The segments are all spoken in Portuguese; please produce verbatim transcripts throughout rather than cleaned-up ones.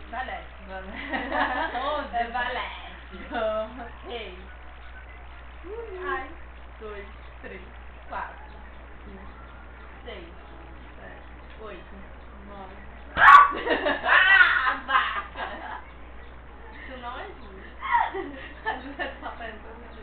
Valete. Onde? É valete. Dama. Rei. Ai. Dois, Três. quatro, Cinco. seis, Sete. oito. Nove. Ah, vaca! Isso não é justo. A Julieta tá pensando nisso.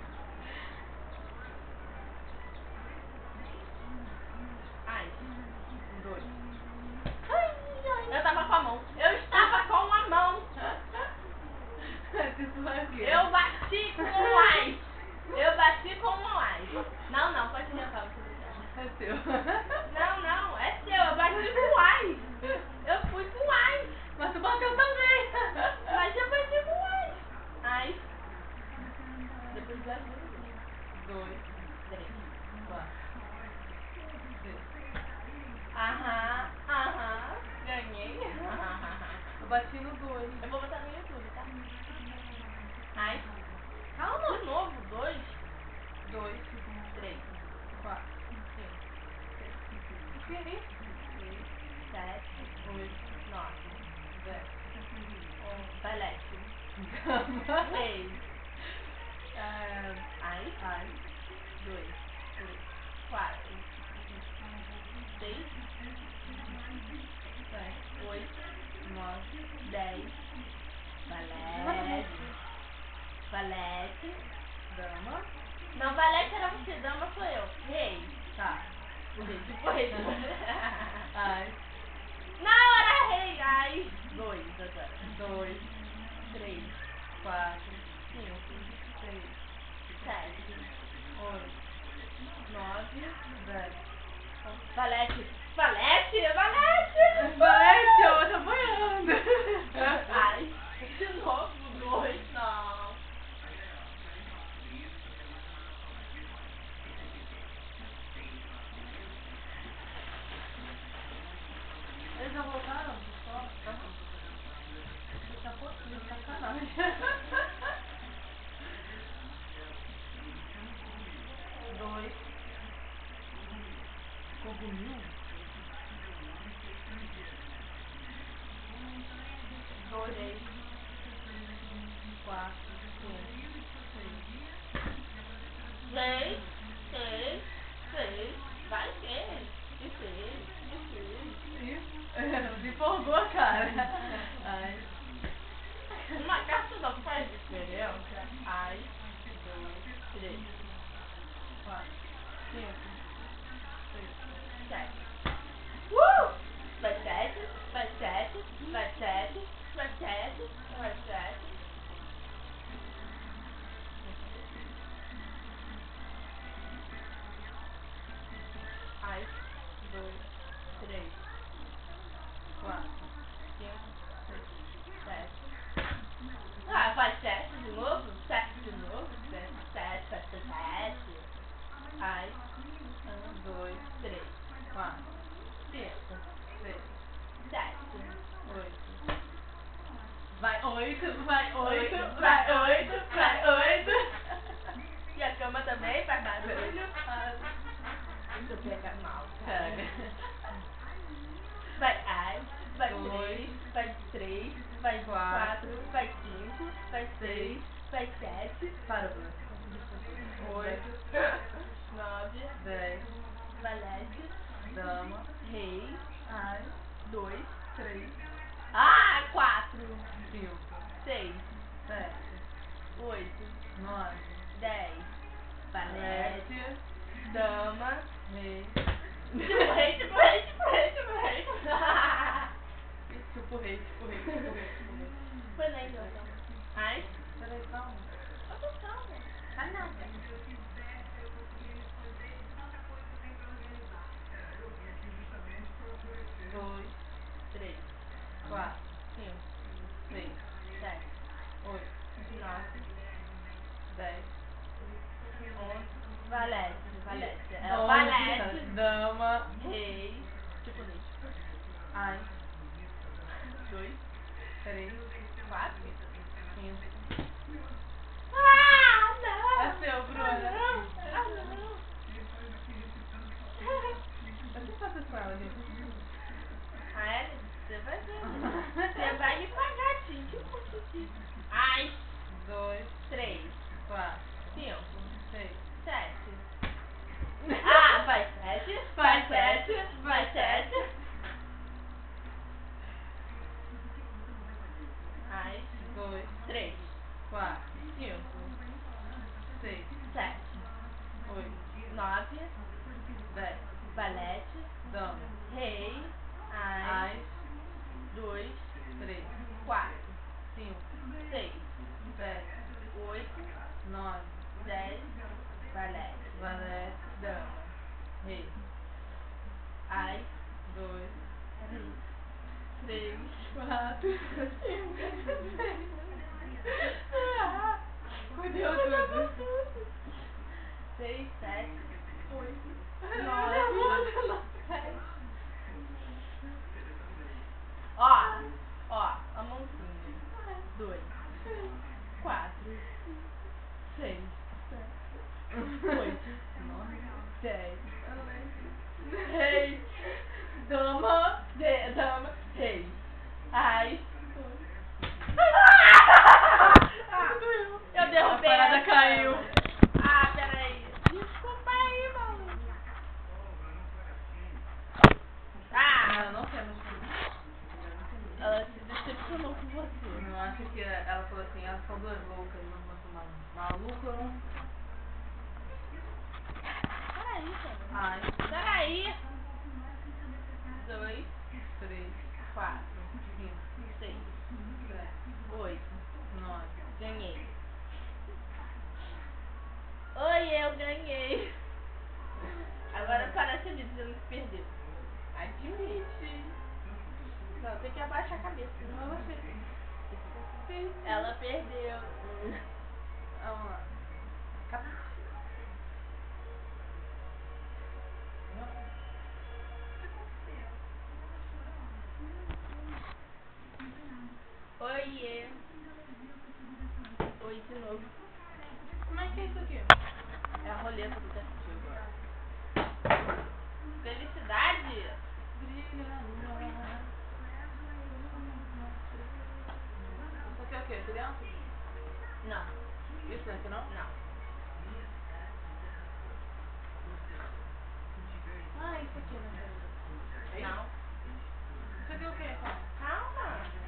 Ai, Dois. ai, ai. Eu tava com a mão. Eu estava com a mão. Isso vai o quê? Eu bati com o ice. Eu bati com o ice. Não, não, pode levar, você deixar. É seu. Não, não, é seu. Eu bati com o ice. Eu fui com o ice. Mas tu bateu também. Mas eu bati com o ice. Ice. Depois do azul. Dois. Três. Quatro. Cinco. Aham, aham. Ganhei. Eu bati no dois. Eu vou botar no YouTube, tá? Ai. Calma. De novo, dois, Dois. três, Quatro. cinco, O que é isso? seis, sete, Oito. nove, Dez. um, valete. Dama. Rei. É... Ai. Ai. Dois, Três. quatro, seis, Sete. oito, Nove. dez, valete. Valete. Dama. Não, valete era você, dama sou eu. Rei. Tá. O rei, tipo rei. Ai. Não, era rei. Ai. Dois agora. Dois. Três, Quatro. cinco, Seis. sete, Oito. nove. Dez. Valete. Valete, valete. Valete, ó, tá banhando. Ai. De novo, dois. Não. Eles já voltaram de escola? Tá bom. Tá pouquinho, sacanagem. Dois. Cogumil? Dois. Três, Quatro. cinco, Seis. seis, seis, seis. Vai ser. De seis, de seis. Isso. Me empolgou a cara. Ai. Uma carta não faz diferença. Ai. Dois, três, Quatro. cinco, Seis. sete. Uh! Vai sete, vai sete, vai sete, vai sete, vai sete. Ai. Dois, três, Quatro. cinco, Seis. sete. Ah, faz sete de novo? Sete de novo? Sete, sete, sete, sete. Ai. Um, Dois. três, Quatro. cinco, Seis. sete. Oito. Vai oito, vai oito, Oito, vai vai oito, oito, vai vai oito. E a cama também faz barulho. Faz. Isso pega mal, Pega. Vai ai, vai Dois. três, vai três, vai Quatro. quatro, vai cinco, vai seis, vai sete, Para, Bruna. oito, nove, Dez. valete, Dama. rei, Ai. dois, Três. ah, quatro, Cinco. seis, Sete. oito, Nove. dez, valete, Sete. dama, Rei. tipo rei, tipo rei, tipo rei, tipo rei. Tipo rei, tipo rei, tipo rei, tipo rei. Foi nem então. Ai, Peraí, calma. eu tô calma, tá nada. Dois. Três, Quatro. cinco, Seis. sete, Oito. nove, Dez. onze, valete, valete, é Onze. valete, Dama. rei, tipo rei, Ai. dois, Três. quatro, Cinco. ah, não, É seu, Bruna. ah, não, ah, não, Eu que faço com ela, gente? ah, é, você vai ver, você vai me três, quatro, cinco, seis, sete, oito, nove, dez, valete, valete, dama, rei, as, dois, três, quatro, cinco, seis. fudeu tudo. Seis, sete, oito, nove, dez. Ó, ó, a mãozinha. Dois, quatro, seis, oito, nove, dez, rei, dama, de, dama, rei, as. Eu derrubei A parada essa. caiu. Ah, peraí. Desculpa aí, mano. Ah, Ah, eu não quero mais. ela se decepcionou com você. Não, acho que ela falou assim, elas são duas loucas, não vou tomar maluco, eu não. Peraí, cara. Ai, Peraí. Dois, três, quatro, cinco, seis, sete, oito. nove. Ganhei. Oi, eu ganhei. Agora parece ele dizendo que perdeu. Admite. Não, tem que abaixar a cabeça. Não, você. Ela perdeu. Vamos lá. Cap- Oiê. Oi de novo. Como é que é isso aqui? É a roleta do detetive agora. Felicidade? Brilha na lua. Isso aqui é o quê? Criança? Não. Isso daqui não? Não. Ah, isso aqui, né? Não. Isso aqui é o quê? Calma.